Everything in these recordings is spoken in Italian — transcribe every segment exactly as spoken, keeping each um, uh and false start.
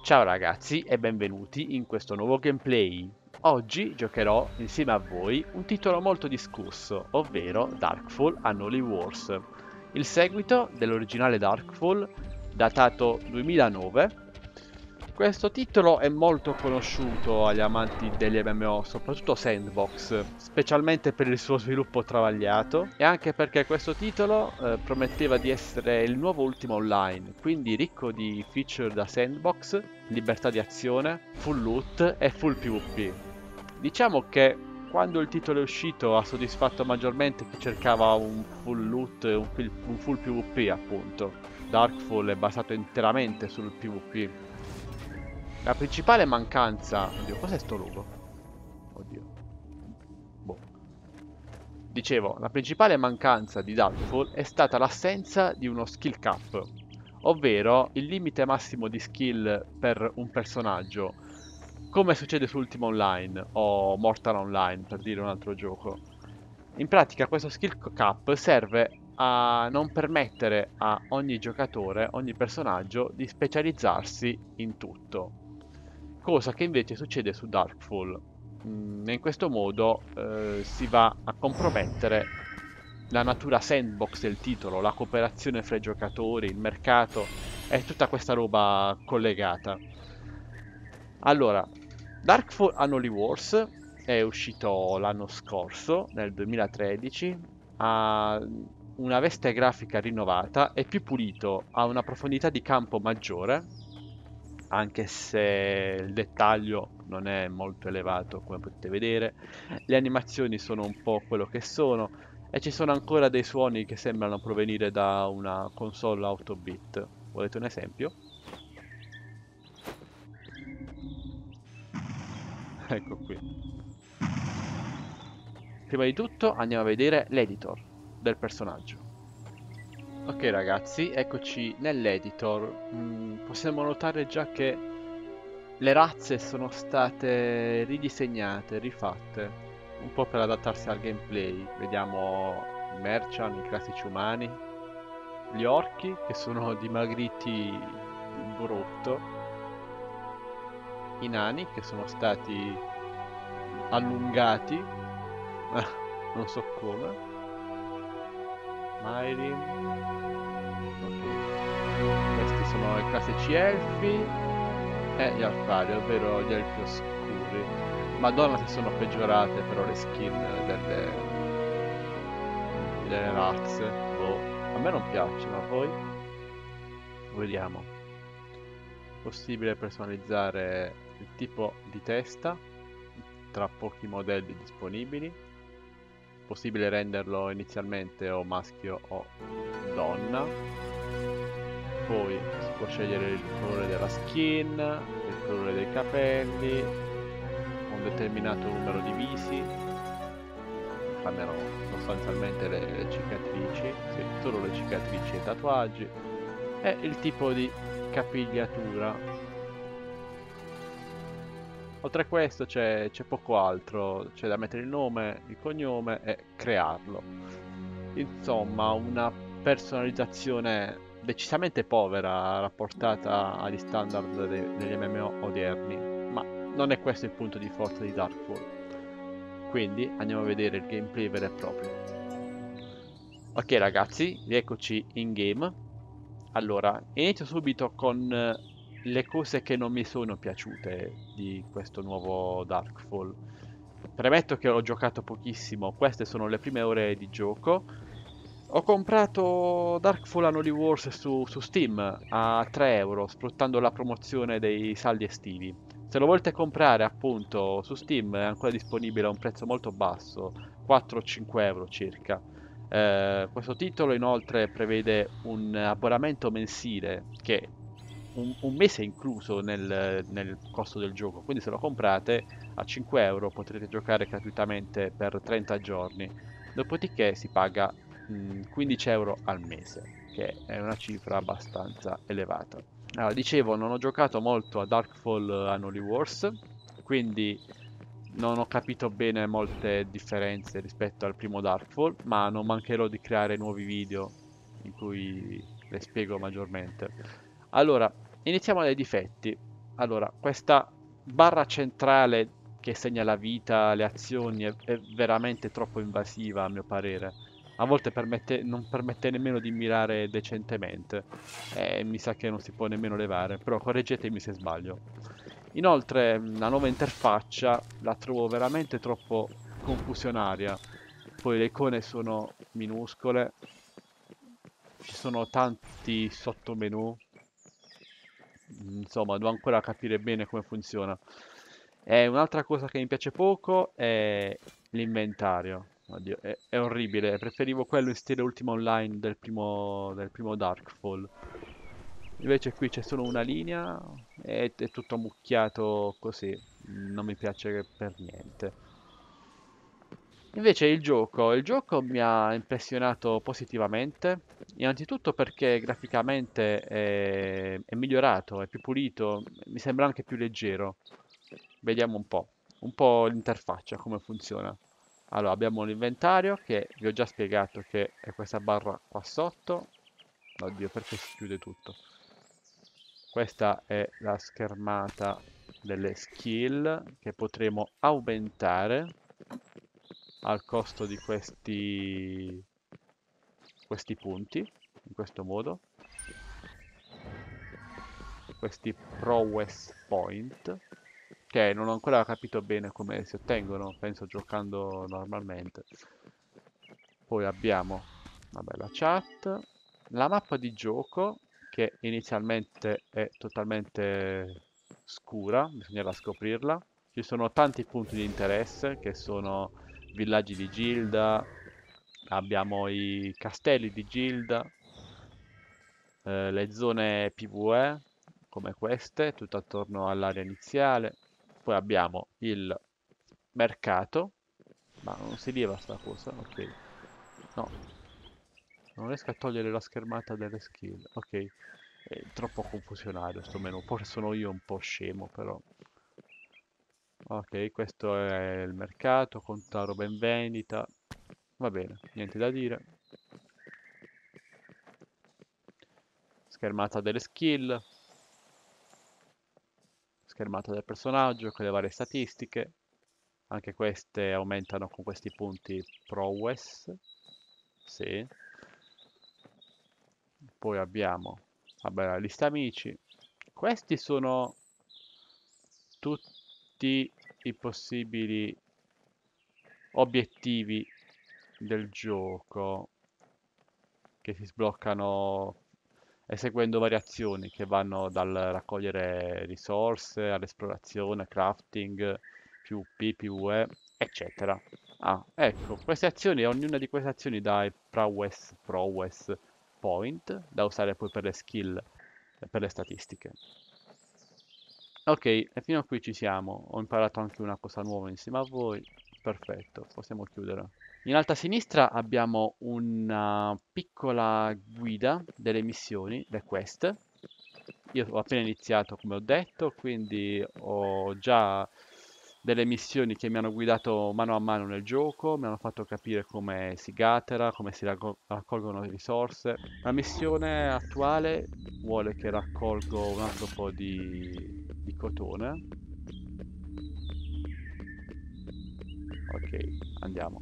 Ciao ragazzi e benvenuti in questo nuovo gameplay. Oggi giocherò insieme a voi un titolo molto discusso, ovvero Darkfall Unholy Wars, il seguito dell'originale Darkfall datato duemilanove. Questo titolo è molto conosciuto agli amanti degli M M O, soprattutto sandbox, specialmente per il suo sviluppo travagliato e anche perché questo titolo eh, prometteva di essere il nuovo Ultima Online, quindi ricco di feature da sandbox, libertà di azione, full loot e full PvP. Diciamo che quando il titolo è uscito ha soddisfatto maggiormente chi cercava un full loot e un, fil- un full PvP appunto. Darkfall è basato interamente sul PvP. La principale mancanza... Oddio, cos'è sto logo? Oddio. Boh. Dicevo, la principale mancanza di Darkfall è stata l'assenza di uno skill cap, ovvero il limite massimo di skill per un personaggio, come succede su Ultima Online o Mortal Online, per dire un altro gioco. In pratica questo skill cap serve a non permettere a ogni giocatore, ogni personaggio, di specializzarsi in tutto. Cosa che invece succede su Darkfall. Mm, in questo modo eh, si va a compromettere la natura sandbox del titolo, la cooperazione fra i giocatori, il mercato e tutta questa roba collegata. Allora, Darkfall Unholy Wars è uscito l'anno scorso, nel duemilatredici, ha una veste grafica rinnovata, è più pulito, ha una profondità di campo maggiore, anche se il dettaglio non è molto elevato come potete vedere. Le animazioni sono un po' quello che sono e ci sono ancora dei suoni che sembrano provenire da una console otto bit. Volete un esempio? Ecco qui. Prima di tutto andiamo a vedere l'editor del personaggio. Ok ragazzi, eccoci nell'editor. Mm, possiamo notare già che le razze sono state ridisegnate, rifatte, un po' per adattarsi al gameplay. Vediamo i merchant, i classici umani, gli orchi che sono dimagriti brutto, i nani che sono stati allungati, non so come, Myrim, ok. Questi sono i classici elfi e gli alfari, ovvero gli elfi oscuri. Madonna se sono peggiorate però le skin delle, delle razze. Boh, a me non piacciono, a voi? Vediamo. Possibile personalizzare il tipo di testa tra pochi modelli disponibili. Possibile renderlo inizialmente o maschio o donna. Poi si può scegliere il colore della skin, il colore dei capelli, un determinato numero di visi, cambiano sostanzialmente le, le cicatrici, sì, solo le cicatrici e i tatuaggi, e il tipo di capigliatura. Oltre a questo c'è c'è poco altro, c'è da mettere il nome, il cognome e crearlo. Insomma, una personalizzazione decisamente povera rapportata agli standard de- degli M M O odierni, ma non è questo il punto di forza di Darkfall. Quindi andiamo a vedere il gameplay vero e proprio. Ok ragazzi, rieccoci in game. Allora, inizio subito con eh, le cose che non mi sono piaciute di questo nuovo Darkfall. Premetto che ho giocato pochissimo, queste sono le prime ore di gioco. Ho comprato Darkfall Unholy Wars su, su Steam a tre euro, sfruttando la promozione dei saldi estivi. Se lo volete comprare appunto su Steam è ancora disponibile a un prezzo molto basso, quattro o cinque euro circa. Eh, questo titolo inoltre prevede un abbonamento mensile che un, un mese è incluso nel, nel costo del gioco, quindi se lo comprate a cinque euro potrete giocare gratuitamente per trenta giorni, dopodiché si paga mh, quindici euro al mese, che è una cifra abbastanza elevata. Allora, dicevo, non ho giocato molto a Darkfall Unholy Wars, quindi non ho capito bene molte differenze rispetto al primo Darkfall, ma non mancherò di creare nuovi video in cui le spiego maggiormente. Allora, iniziamo dai difetti. Allora, questa barra centrale che segna la vita, le azioni, è, è veramente troppo invasiva a mio parere. A volte permette- non permette nemmeno di mirare decentemente. E mi sa che non si può nemmeno levare, però correggetemi se sbaglio. Inoltre, mh, la nuova interfaccia la trovo veramente troppo confusionaria. Poi le icone sono minuscole, ci sono tanti sottomenu, insomma, devo ancora capire bene come funziona. E un'altra cosa che mi piace poco è l'inventario. Oddio, è, è orribile. Preferivo quello in stile Ultima Online del primo, del primo Darkfall. Invece qui c'è solo una linea e è tutto ammucchiato così. Non mi piace per niente. Invece il gioco, il gioco mi ha impressionato positivamente, innanzitutto perché graficamente è, è migliorato, è più pulito, mi sembra anche più leggero. Vediamo un po', un po' l'interfaccia, come funziona. Allora, abbiamo l'inventario che vi ho già spiegato che è questa barra qua sotto. Oddio, perché si chiude tutto? Questa è la schermata delle skill che potremo aumentare al costo di questi, questi punti, in questo modo, questi prowess point, che non ho ancora capito bene come si ottengono, penso giocando normalmente. Poi abbiamo, vabbè, la chat, la mappa di gioco, che inizialmente è totalmente scura, bisognerà scoprirla. Ci sono tanti punti di interesse, che sono villaggi di Gilda, abbiamo i castelli di Gilda, eh, le zone PvE, come queste, tutto attorno all'area iniziale. Poi abbiamo il mercato, ma non si leva sta cosa, ok. No, non riesco a togliere la schermata delle skill. Ok, è troppo confusionario sto menu. Forse sono io un po' scemo, però. Ok, questo è il mercato, conta roba in vendita. Va bene, niente da dire. Schermata delle skill, schermata del personaggio con le varie statistiche. Anche queste aumentano con questi punti prowess. Sì. Poi abbiamo, vabbè, la lista amici. Questi sono tutti i possibili obiettivi del gioco che si sbloccano eseguendo variazioni che vanno dal raccogliere risorse all'esplorazione, crafting, PvP, PvE, eccetera. Ah, ecco, queste azioni, ognuna di queste azioni dà i prowess, prowess point da usare poi per le skill e per le statistiche. Ok, e fino a qui ci siamo. Ho imparato anche una cosa nuova insieme a voi. Perfetto, possiamo chiudere. In alto a sinistra abbiamo una piccola guida delle missioni, le quest. Io ho appena iniziato, come ho detto, quindi ho già delle missioni che mi hanno guidato mano a mano nel gioco, mi hanno fatto capire come si gatera, come si raccol- raccolgono le risorse. La missione attuale vuole che raccolgo un altro po' di, di cotone. Ok, andiamo.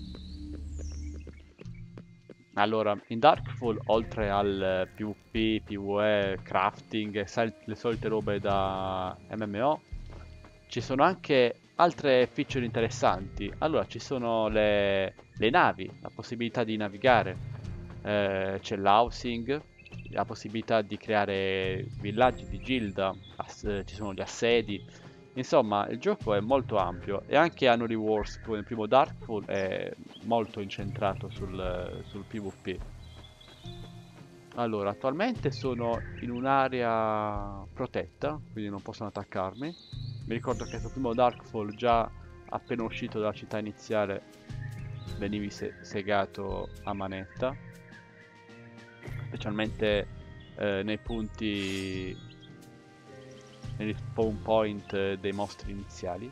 Allora, in Darkfall, oltre al PvP, PvE, crafting e sal- le solite robe da M M O, ci sono anche altre feature interessanti. Allora, ci sono le, le navi, la possibilità di navigare, eh, c'è l'housing, la possibilità di creare villaggi di gilda, ass- ci sono gli assedi. Insomma, il gioco è molto ampio e anche Annual Wars, come il primo Darkfall, è molto incentrato sul, sul PvP. Allora, attualmente sono in un'area protetta, quindi non possono attaccarmi. Mi ricordo che sul primo Darkfall, già appena uscito dalla città iniziale, venivi se- segato a manetta, specialmente eh, nei punti, negli spawn point eh, dei mostri iniziali.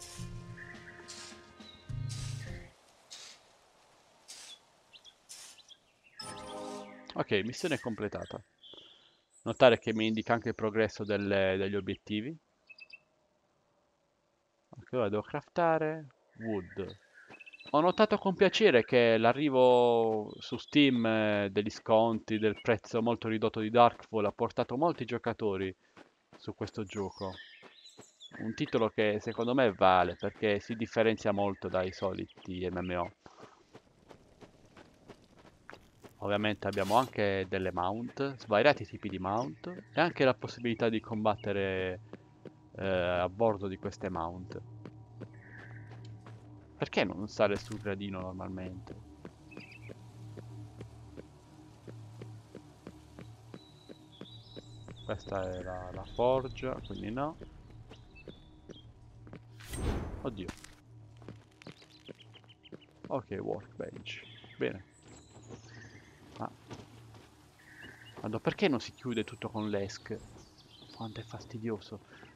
Ok, missione completata. Notare che mi indica anche il progresso delle- degli obiettivi. Ok, ora devo craftare wood. Ho notato con piacere che l'arrivo su Steam eh, degli sconti, del prezzo molto ridotto di Darkfall ha portato molti giocatori su questo gioco. Un titolo che secondo me vale perché si differenzia molto dai soliti M M O. Ovviamente abbiamo anche delle mount, svariati tipi di mount e anche la possibilità di combattere eh, a bordo di queste mount. Perché non sale sul gradino normalmente? Questa è la, la forgia, quindi no. Oddio. Ok, workbench. Bene. Ma... Guarda, perché non si chiude tutto con l'esc? Quanto è fastidioso.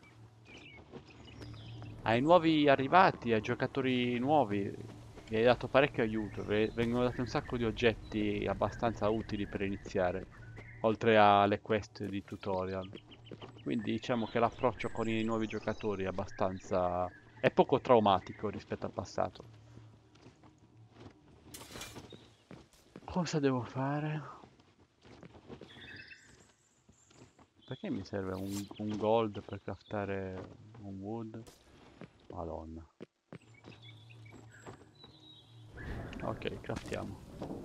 Ai nuovi arrivati, ai giocatori nuovi, vi hai dato parecchio aiuto. ve- Vengono dati un sacco di oggetti abbastanza utili per iniziare, oltre alle quest di tutorial. Quindi diciamo che l'approccio con i nuovi giocatori è abbastanza... è poco traumatico rispetto al passato. Cosa devo fare? Perché mi serve un, un gold per craftare un wood? Madonna. Ok, craftiamo.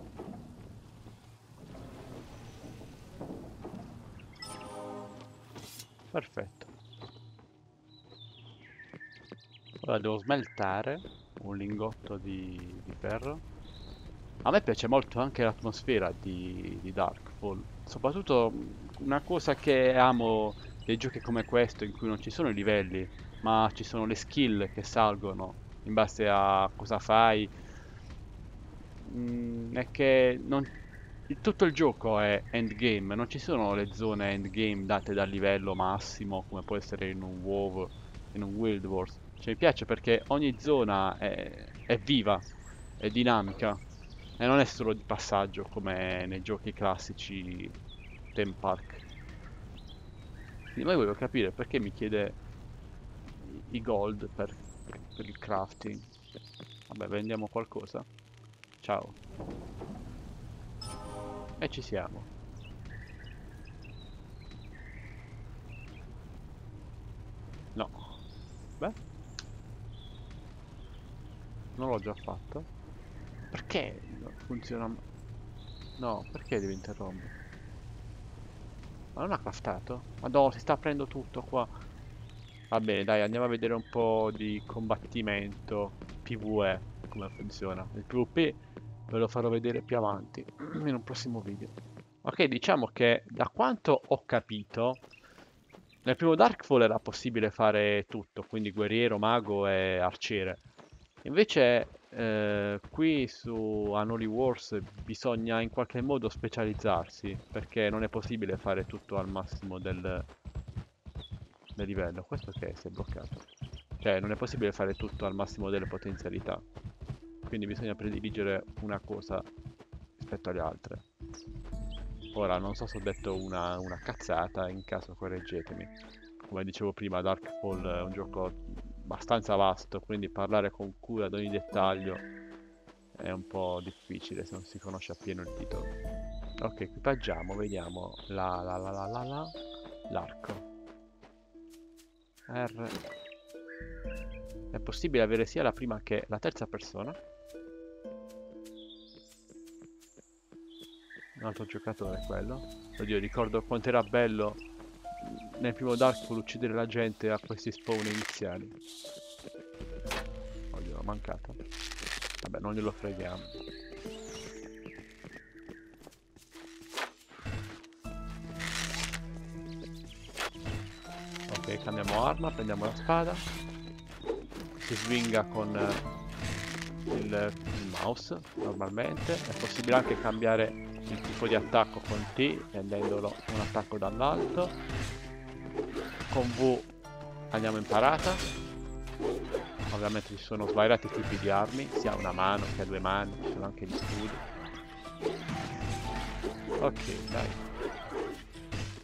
Perfetto. Ora devo smeltare un lingotto di, di ferro. A me piace molto anche l'atmosfera di, di Darkfall. Soprattutto mh, una cosa che amo dei giochi come questo, in cui non ci sono i livelli, ma ci sono le skill che salgono in base a cosa fai, mm, è che non- il- tutto il gioco è endgame, non ci sono le zone endgame date dal livello massimo, come può essere in un WoW, in un Guild Wars. Cioè, mi piace perché ogni zona è, è viva, è dinamica, e non è solo di passaggio come nei giochi classici Theme Park. Quindi poi volevo capire perché mi chiede i i gold per, per il crafting. Vabbè, vendiamo qualcosa. Ciao. E ci siamo. No. Beh, non l'ho già fatto. Perché non funziona? m- No, perché devi interrompere? Ma non ha craftato? Madonna, si sta aprendo tutto qua. Va bene, dai, andiamo a vedere un po' di combattimento PvE, come funziona. Il PvP ve lo farò vedere più avanti, in un prossimo video. Ok, diciamo che da quanto ho capito, nel primo Darkfall era possibile fare tutto, quindi guerriero, mago e arciere. Invece eh, qui su Unholy Wars bisogna in qualche modo specializzarsi, perché non è possibile fare tutto al massimo del, del livello. Questo che si è bloccato. Cioè non è possibile fare tutto al massimo delle potenzialità. Quindi bisogna prediligere una cosa rispetto alle altre. Ora non so se ho detto una, una cazzata, in caso correggetemi. Come dicevo prima, Darkfall è un gioco abbastanza vasto, quindi parlare con cura ad ogni dettaglio è un po' difficile se non si conosce appieno il titolo. Ok, equipaggiamo, vediamo la la la la la la l'arco. R. È possibile avere sia la prima che la terza persona. Un altro giocatore quello. Oddio, ricordo quanto era bello nel primo Darkfall uccidere la gente a questi spawn iniziali. Oddio, l'ho mancato. Vabbè, non glielo freghiamo. Ok, cambiamo arma, prendiamo la spada. Si swinga con eh, il, il mouse normalmente. È possibile anche cambiare il tipo di attacco con T, rendendolo un attacco dall'alto. Con V andiamo in parata. Ovviamente ci sono svariati tipi di armi, sia una mano che a due mani, ci sono anche gli scudi. Ok, dai.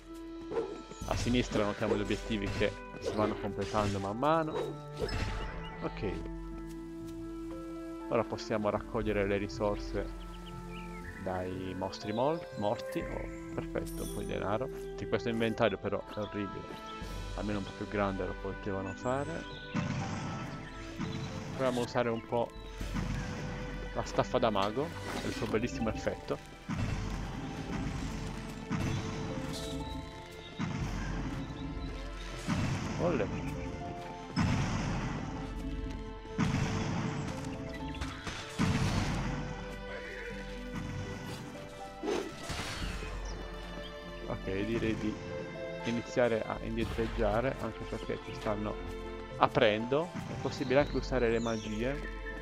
A sinistra notiamo gli obiettivi che si vanno completando man mano. Ok. Ora possiamo raccogliere le risorse dai mostri mol- morti. Oh, perfetto, un po' di denaro. Sì, questo inventario però è orribile. Almeno un po' più grande lo potevano fare. Proviamo a usare un po' la staffa da mago e il suo bellissimo effetto. Olle. Ok, direi di iniziare a indietreggiare, anche perché ci stanno aprendo. È possibile anche usare le magie,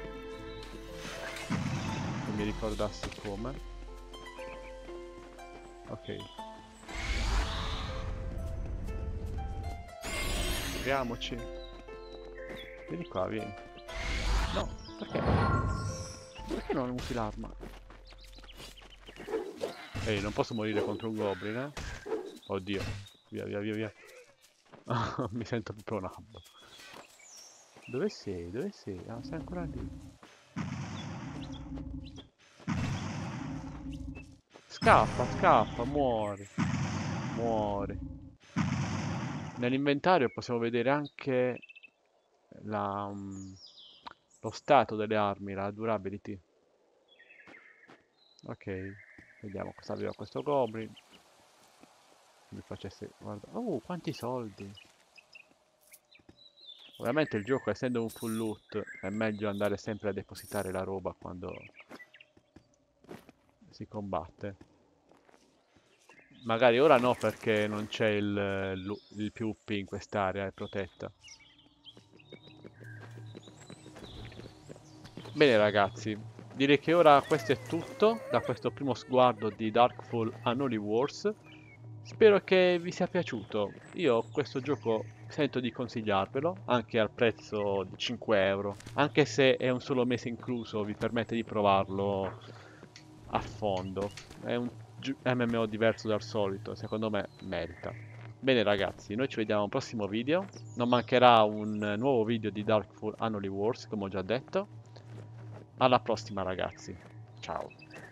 se mi ricordassi come. Ok. Proviamoci. Vieni qua, vieni. No, perché? Perché non usi l'arma? Ehi, non posso morire contro un goblin, eh? Oddio. Via, via, via, via. Mi sento proprio un abbo. Dove sei? Dove sei? Ah, sei ancora lì. Scappa, scappa, muori. Muori. Nell'inventario possiamo vedere anche la, mm, lo stato delle armi, la durability. Ok, vediamo cosa aveva questo goblin. Mi facesse... Guarda... Oh, quanti soldi! Ovviamente il gioco, essendo un full loot, è meglio andare sempre a depositare la roba quando si combatte. Magari ora no perché non c'è il, lu- il PvP in quest'area, è protetta. Bene ragazzi, direi che ora questo è tutto da questo primo sguardo di Darkfall Unholy Wars. Spero che vi sia piaciuto. Io questo gioco sento di consigliarvelo, anche al prezzo di cinque euro. Anche se è un solo mese incluso, vi permette di provarlo a fondo. È un gi- M M O diverso dal solito, secondo me merita. Bene ragazzi, noi ci vediamo al prossimo video. Non mancherà un nuovo video di Darkfall Unholy Wars, come ho già detto. Alla prossima ragazzi. Ciao.